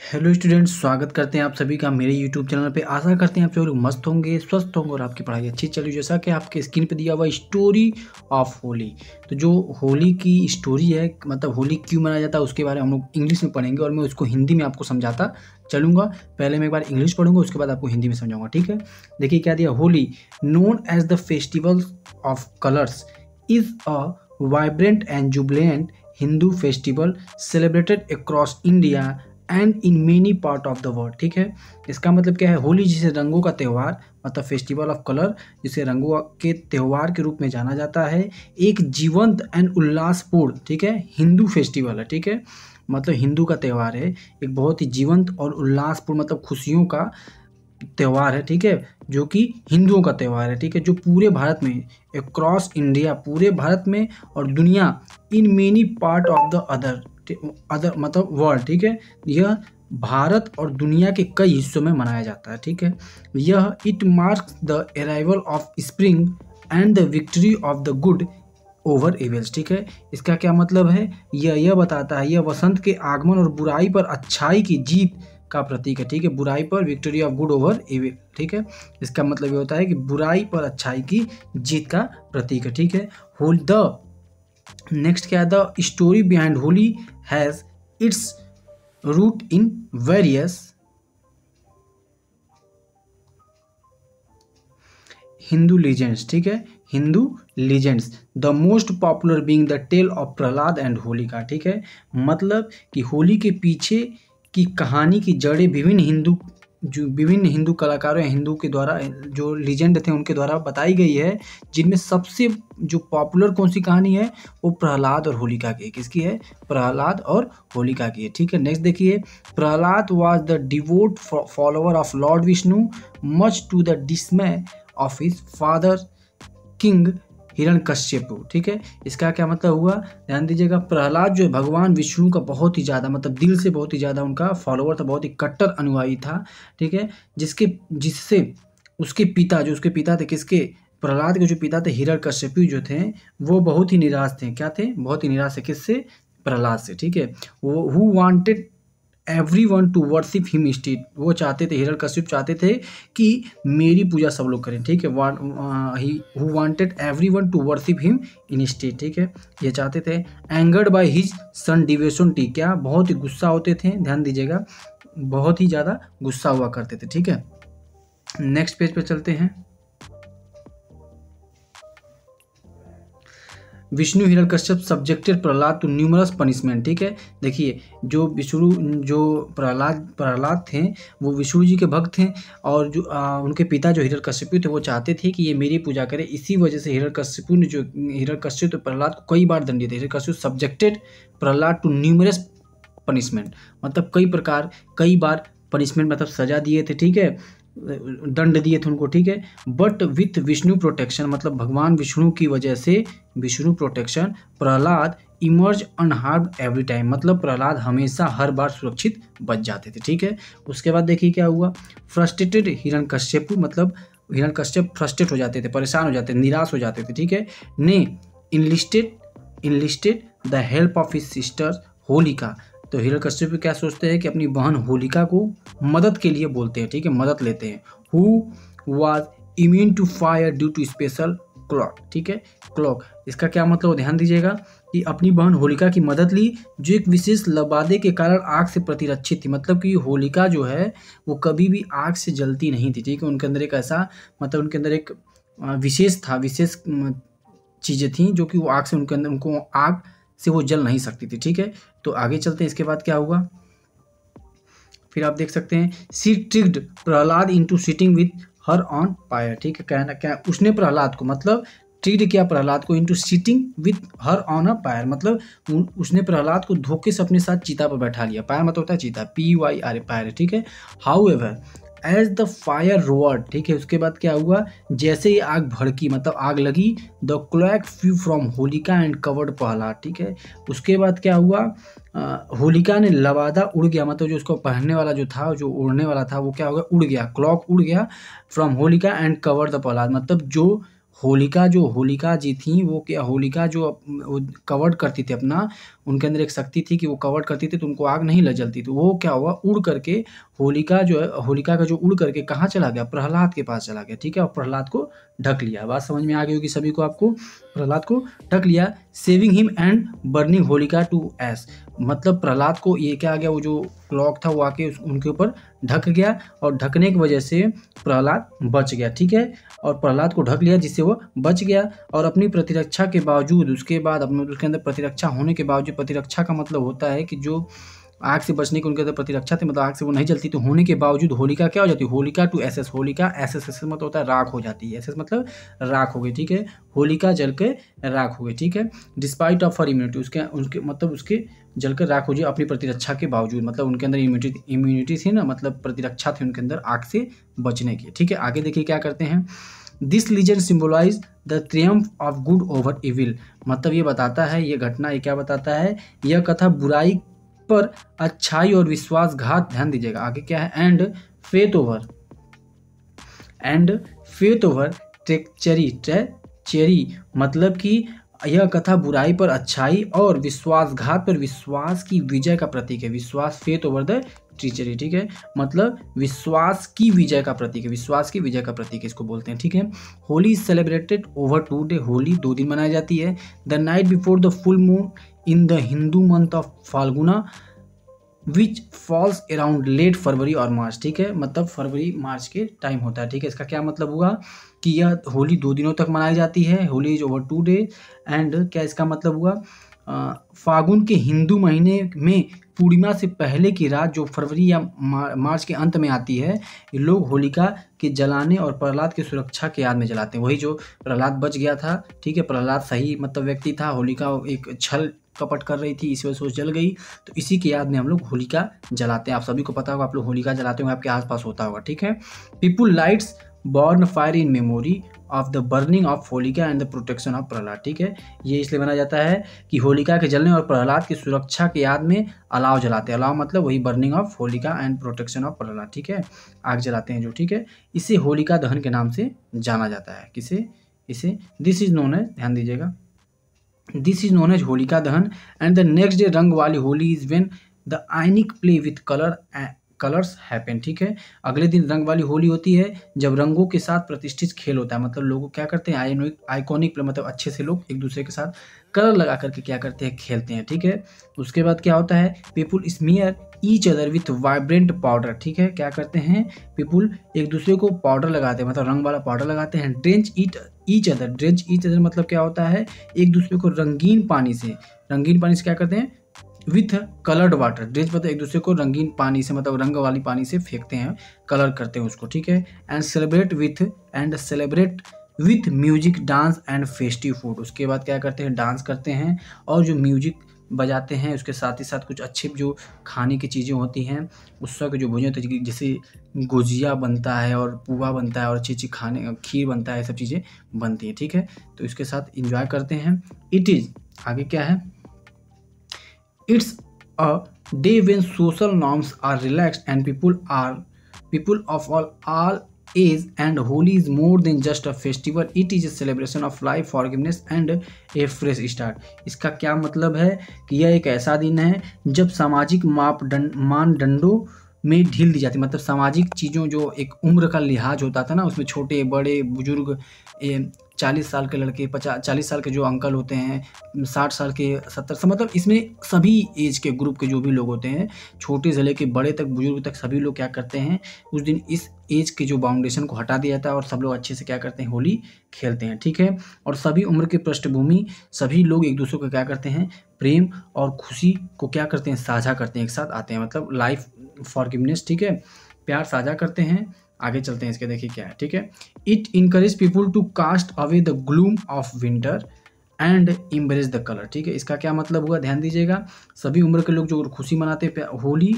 Hello students, स्वागत करते हैं आप सभी का मेरे यूट्यूब चैनल पे। आशा करते हैं आप सभी लोग मस्त होंगे, स्वस्थ होंगे और आपकी पढ़ाई अच्छी चल रही है। जैसा कि आपके स्क्रीन पे दिया हुआ स्टोरी ऑफ होली, तो जो होली की स्टोरी है, मतलब होली क्यों मनाया जाता है उसके बारे में हम लोग इंग्लिश में पढ़ेंगे और मैं उसको हिंदी में आपको समझाता चलूँगा। पहले मैं एक बार इंग्लिश पढ़ूंगा, उसके बाद आपको हिंदी में समझाऊंगा, ठीक है। देखिए क्या दिया, Holi known as the festival of colours is a vibrant and jubilant Hindu festival celebrated across India and in many part of the world. ठीक है, इसका मतलब क्या है, होली जिसे रंगों का त्यौहार मतलब फेस्टिवल ऑफ कलर, जिसे रंगों के त्यौहार के रूप में जाना जाता है, एक जीवंत एंड उल्लासपूर्ण, ठीक है, हिंदू फेस्टिवल है। ठीक है, मतलब हिंदू का त्यौहार है, एक बहुत ही जीवंत और उल्लासपूर्ण मतलब खुशियों का त्यौहार है। ठीक है, जो कि हिंदुओं का त्यौहार है। ठीक है, जो पूरे भारत में अक्रॉस इंडिया, पूरे भारत में और दुनिया, in many part of the other मतलब वर्ल्ड, ठीक है, यह भारत और दुनिया के कई हिस्सों में मनाया जाता है। ठीक है, यह it marks the arrival of spring and the victory of the good over evils. ठीक है, इसका क्या मतलब है, यह बताता है, यह वसंत के आगमन और बुराई पर अच्छाई की जीत का प्रतीक है। ठीक है, बुराई पर victory of good over evil. ठीक है, इसका मतलब ये होता है कि बुराई पर अच्छाई की जीत का प्रतीक है। ठीक है, होल द नेक्स्ट क्या है, the story behind Holi has its root in various Hindu legends. ठीक है, Hindu legends, the most popular being the tale of Prahlad and Holika. ठीक है, मतलब कि होली के पीछे की कहानी की जड़ें विभिन्न हिंदू कलाकारों या हिंदू के द्वारा, जो लीजेंड थे उनके द्वारा बताई गई है, जिनमें सबसे जो पॉपुलर कौन सी कहानी है, वो प्रहलाद और होलिका की है। किसकी है, प्रहलाद और होलिका की है। ठीक है, नेक्स्ट देखिए, Prahlad was the devout follower of lord Vishnu much to the dismay of his father king Hiranyakashyapu. ठीक है, इसका क्या मतलब हुआ, ध्यान दीजिएगा, प्रहलाद जो है भगवान विष्णु का बहुत ही ज़्यादा, मतलब दिल से बहुत ही ज़्यादा उनका फॉलोअर था, बहुत ही कट्टर अनुयायी था। ठीक है, जिससे उसके पिता, जो उसके पिता थे, किसके, प्रहलाद के जो पिता थे हिरण्यकश्यपु जो थे, वो बहुत ही निराश थे। क्या थे, बहुत ही निराश थे, किससे, प्रहलाद से। ठीक है, वो who wanted everyone to worship him instead, वो चाहते थे, हिरण्यकश्यप चाहते थे कि मेरी पूजा सब लोग करें। ठीक है, who wanted everyone to worship him instead. ठीक है, ये चाहते थे। Angered by his son devotion टी, क्या बहुत ही गुस्सा होते थे, ध्यान दीजिएगा, बहुत ही ज़्यादा गुस्सा हुआ करते थे। ठीक है, नेक्स्ट पेज पे चलते हैं। Vishnu Hiranyakashyap subjected Prahlad to numerous punishment. ठीक है, देखिए, जो प्रहलाद थे, वो विष्णु जी के भक्त थे, और जो उनके पिता जो हिरण्यकश्यप थे, वो चाहते थे कि ये मेरी पूजा करे। इसी वजह से हिरण्यकश्यप तो प्रहलाद को कई बार दंड दिए थे। Hiranyakashyap subjected Prahlad to numerous punishment, मतलब कई बार पनिशमेंट मतलब सजा दिए थे। ठीक है, दंड दिए थे उनको। ठीक है, बट विथ विष्णु प्रोटेक्शन, मतलब भगवान विष्णु की वजह से, Vishnu protection, Prahlad emerge unharmed every time, मतलब प्रहलाद हमेशा हर बार सुरक्षित बच जाते थे। ठीक है, उसके बाद देखिए क्या हुआ, फ्रस्ट्रेटेड हिरण्यकश्यप, मतलब हिरण्यकश्यप फ्रस्ट्रेट हो जाते थे, परेशान हो जाते थे, निराश हो जाते थे। ठीक है, ने enlisted the help of his sister Holika, तो हिरण्यकश्यप क्या सोचते हैं कि अपनी बहन होलिका को मदद के लिए बोलते हैं। ठीक है, मदद लेते हैं। Who was immune to fire due to special cloak. ठीक है, क्लॉक, इसका क्या मतलब, ध्यान दीजिएगा, कि अपनी बहन होलिका की मदद ली, जो एक विशेष लबादे के कारण आग से प्रतिरक्षित थी। मतलब कि होलिका जो है वो कभी भी आग से जलती नहीं थी। ठीक है, उनके अंदर एक ऐसा, मतलब उनके अंदर एक विशेष चीज़ें थी जो कि वो आग से, उनको आग से वो जल नहीं सकती थी। ठीक है, तो आगे चलते हैं। इसके बाद क्या हुआ, फिर आप देख सकते हैं, she tricked Prahlad into sitting with her on fire. ठीक है, कहना क्या, उसने प्रहलाद को, मतलब ट्रिक्ड किया प्रहलाद को, into sitting with her on a fire, मतलब उसने प्रहलाद को धोखे से अपने साथ चीता पर बैठा लिया। फायर मतलब होता है चीता, PYR, फायर। ठीक है, however as the fire roared. ठीक है, उसके बाद क्या हुआ, जैसे ही आग भड़की, मतलब आग लगी, the cloak flew from Holika and covered Prahlad. ठीक है, उसके बाद क्या हुआ, होलिका ने लबादा उड़ गया, मतलब जो उसको पहनने वाला जो था, जो उड़ने वाला था, वो क्या हो गया, उड़ गया, क्लॉक उड़ गया from Holika and cover the Prahlad, मतलब जो होलिका जी थी वो क्या, होलिका जो वो कवर्ड करती थी अपना, उनके अंदर एक शक्ति थी कि वो कवर्ड करती थी तो उनको आग नहीं लग जलती, तो वो क्या हुआ, उड़ करके होलिका का जो उड़ करके कहाँ चला गया, प्रहलाद के पास चला गया, ठीक है, और प्रहलाद को ढक लिया। बात समझ में आ गई होगी सभी को, आपको प्रहलाद को ढक लिया। Saving him and burning Holika to ash, मतलब प्रहलाद को ये क्या आ गया, वो जो क्लॉक था वो आके उनके ऊपर ढक गया, और ढकने की वजह से प्रहलाद बच गया, ठीक है, और प्रहलाद को ढक लिया जिससे वो बच गया। और अपनी प्रतिरक्षा के बावजूद, उसके बाद अपने उसके अंदर प्रतिरक्षा होने के बावजूद, प्रतिरक्षा का मतलब होता है कि जो आग से बचने की उनके अंदर प्रतिरक्षा थी, मतलब आग से वो नहीं जलती, तो होने के बावजूद होलिका क्या हो जाती है, Holika to ashes, Holika ashes मतलब होता है राख हो जाती है, एसएस मतलब राख हो गई, ठीक है, होलिका जल के राख हो गई, ठीक है, डिस्पाइट ऑफ हर इम्यूनिटी, उसके मतलब उसके जलकर राख हो जाए अपनी प्रतिरक्षा के बावजूद, मतलब उनके अंदर इम्यूनिटी थी ना, मतलब प्रतिरक्षा थी उनके अंदर आग से बचने की, ठीक है। आगे देखिए क्या करते हैं, this legend symbolize the triumph of good over evil, मतलब ये बताता है, ये घटना ये क्या बताता है, यह कथा बुराई पर अच्छाई और विश्वासघात, ध्यान दीजिएगा आगे क्या है, एंड फेथ ओवर ट्रेचरी, मतलब कि यह कथा बुराई पर अच्छाई और विश्वासघात पर विश्वास की विजय का प्रतीक है, विश्वास, फेथ ओवर द ट्रीचरी, ठीक है, मतलब विश्वास की विजय का प्रतीक है, विश्वास की विजय का प्रतीक इसको बोलते हैं, ठीक है। Holi is celebrated over 2 day, Holi 2 दिन मनाई जाती है। The night before the full moon in the Hindu month of Phalguna which falls around late February और मार्च, ठीक है, मतलब फरवरी मार्च के टाइम होता है, ठीक है। इसका क्या मतलब हुआ कि यह होली 2 दिनों तक मनाई जाती है, Holi is over 2 day, and क्या इसका मतलब हुआ, फागुन के हिंदू महीने में पूर्णिमा से पहले की रात जो फरवरी या मार्च के अंत में आती है, लोग होलिका के जलाने और प्रहलाद की सुरक्षा के याद में जलाते हैं, वही जो प्रहलाद बच गया था, ठीक है, प्रहलाद सही मतलब व्यक्ति था, होलिका एक छल कपट कर रही थी, इसी वजह से वो जल गई, तो इसी की याद में हम लोग होलिका जलाते हैं। आप सभी को पता होगा, आप लोग होलिका जलाते होंगे, आपके आसपास होता होगा, ठीक है। People lights bonfire in memory of the burning of Holika and the protection of Prahlad, ठीक है, ये इसलिए माना जाता है कि होलिका के जलने और प्रहलाद की सुरक्षा के याद में अलाव जलाते हैं, अलाव मतलब वही burning of Holika and protection of Prahlad, ठीक है, आग जलाते हैं जो, ठीक है, इसे होलिका दहन के नाम से जाना जाता है, किसे, इसे, दिस इज नोन एज, ध्यान दीजिएगा, this is known as Holika Dahan. And the next day रंग वाली Holi is when the ionic play with colours happen, ठीक है, अगले दिन रंग वाली होली होती है जब रंगों के साथ प्रतिष्ठित खेल होता है, मतलब लोग क्या करते हैं, आइकॉनिक प्ले, मतलब अच्छे से लोग एक दूसरे के साथ कलर लगा करके क्या करते हैं, खेलते हैं, ठीक है। उसके बाद क्या होता है, people smear each other with vibrant powder, ठीक है, क्या करते हैं, पीपुल एक दूसरे को पाउडर लगाते हैं, मतलब रंग वाला पाउडर लगाते हैं। ड्रेंच ईच अदर मतलब क्या होता है, एक दूसरे को रंगीन पानी से क्या करते हैं, विथ कलर्ड वाटर, ड्रेंच मतलब एक दूसरे को रंगीन पानी से, मतलब रंग वाली पानी से फेंकते हैं, कलर करते हैं उसको, ठीक है। And celebrate with music, dance and festive food, उसके बाद क्या करते हैं, डांस करते हैं और जो म्यूजिक बजाते हैं, उसके साथ ही साथ कुछ अच्छी जो खाने की चीज़ें होती हैं, उस वक्त जो भोजन होती है, जैसे गुजिया बनता है और पुआ बनता है और अच्छी खाने, खीर बनता है, ये सब चीज़ें बनती हैं, ठीक है, तो इसके साथ इंजॉय करते हैं। इट इज़, आगे क्या है, it's a day when social norms are relaxed and people of all age and holy is more than just a festival, it is a celebration of life, forgiveness and a fresh start। इसका क्या मतलब है कि यह एक ऐसा दिन है जब सामाजिक मानदंडों में ढील दी जाती है, मतलब सामाजिक चीज़ों, जो एक उम्र का लिहाज होता था ना, उसमें छोटे बड़े बुजुर्ग, 40 साल के लड़के, 40 साल के जो अंकल होते हैं, 60 साल के, 70 साल, मतलब इसमें सभी एज के ग्रुप के जो भी लोग होते हैं, छोटे से लेके बड़े तक, बुजुर्ग तक, सभी लोग क्या करते हैं, उस दिन इस एज के जो बाउंडेशन को हटा दिया जाता है और सब लोग अच्छे से क्या करते हैं, होली खेलते हैं, ठीक है। और सभी उम्र की पृष्ठभूमि, सभी लोग एक दूसरे को क्या करते हैं, प्रेम और खुशी को क्या करते हैं, साझा करते हैं, एक साथ आते हैं, मतलब लाइफ फॉरगिवनेस, ठीक है, प्यार साझा करते हैं। आगे चलते हैं, इसके देखिए क्या है, ठीक है। It encourage people to cast away the gloom of winter and embrace the colour, ठीक है, इसका क्या मतलब हुआ, ध्यान दीजिएगा, सभी उम्र के लोग जो खुशी मनाते हैं होली,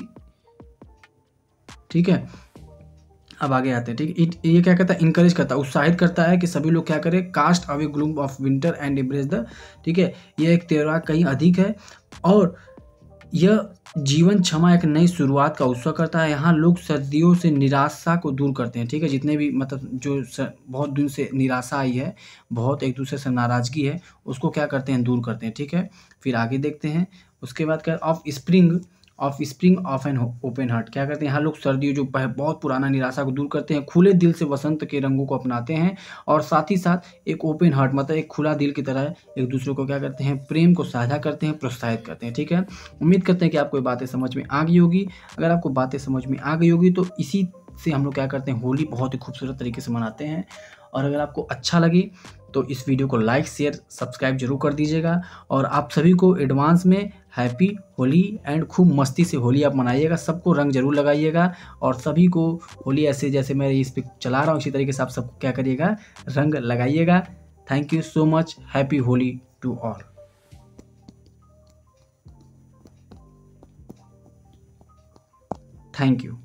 ठीक है। अब आगे आते हैं, ठीक है, ये क्या कहता है, इनकरेज करता है, उत्साहित करता है कि सभी लोग क्या करें, cast away gloom of winter and embrace the, ठीक है, ये एक त्योहार कहीं अधिक है और यह जीवन क्षमा एक नई शुरुआत का उत्सव करता है। यहाँ लोग सर्दियों से निराशा को दूर करते हैं, ठीक है? जितने भी मतलब जो बहुत दिन से निराशा आई है, बहुत एक दूसरे से नाराज़गी है, उसको क्या करते हैं, दूर करते हैं, ठीक है? फिर आगे देखते हैं, उसके बाद क्या, of spring of an open heart, क्या करते हैं यहाँ लोग सर्दियों जो बहुत पुराना निराशा को दूर करते हैं, खुले दिल से वसंत के रंगों को अपनाते हैं और साथ ही साथ एक ओपन हार्ट मतलब एक खुला दिल की तरह एक दूसरे को क्या करते हैं, प्रेम को साझा करते हैं, प्रोत्साहित करते हैं, ठीक है? उम्मीद करते हैं कि आपको ये बातें समझ में आ गई होगी। अगर आपको बातें समझ में आ गई होगी तो इसी से हम लोग क्या करते हैं, होली बहुत ही खूबसूरत तरीके से मनाते हैं। और अगर आपको अच्छा लगे तो इस वीडियो को लाइक शेयर सब्सक्राइब जरूर कर दीजिएगा और आप सभी को एडवांस में हैप्पी होली एंड खूब मस्ती से होली आप मनाइएगा, सबको रंग जरूर लगाइएगा और सभी को होली ऐसे जैसे मैं इस पे चला रहा हूँ इसी तरीके से आप सबको क्या करिएगा, रंग लगाइएगा। Thank you so much, happy Holi to all. Thank you.